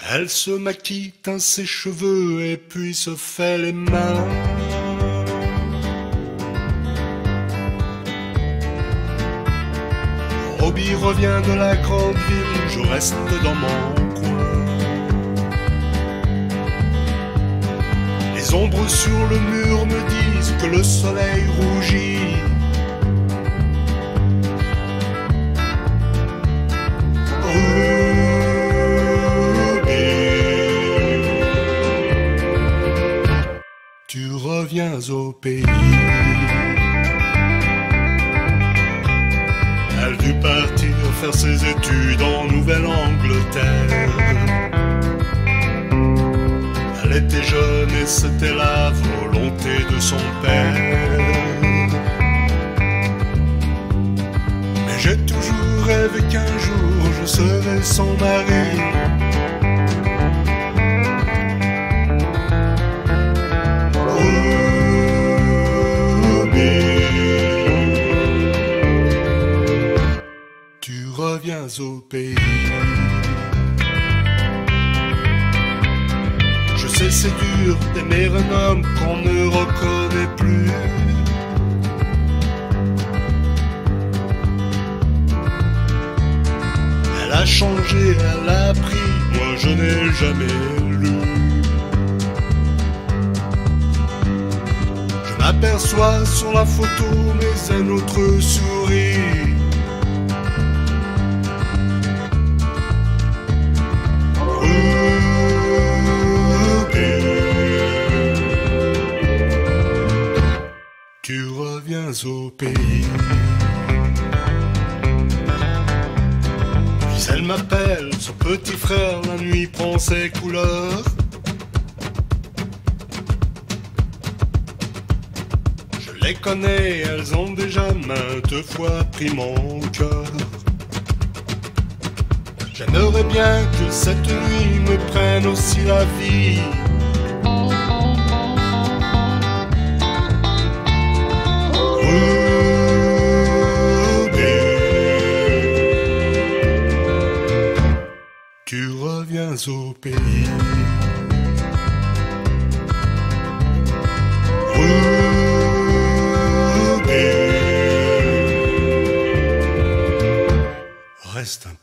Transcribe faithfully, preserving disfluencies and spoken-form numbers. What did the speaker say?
Elle se maquille, teint ses cheveux et puis se fait les mains. Robbie revient de la grande ville, je reste dans mon coin. Les ombres sur le mur me disent que le soleil rougit. Tu reviens au pays. Elle dut partir faire ses études en Nouvelle-Angleterre. Elle était jeune et c'était la volonté de son père. Mais j'ai toujours rêvé qu'un jour je serais son mari. Reviens au pays. Je sais c'est dur d'aimer un homme qu'on ne reconnaît plus. Elle a changé, elle a appris, moi je n'ai jamais lu. Je m'aperçois sur la photo mais un autre sourit. Tu reviens au pays. Puis elle m'appelle, son petit frère, la nuit prend ses couleurs. Je les connais, elles ont déjà maintes fois pris mon cœur. J'aimerais bien que cette nuit me prenne aussi la vie. Tu reviens au pays. Ruby. Reste un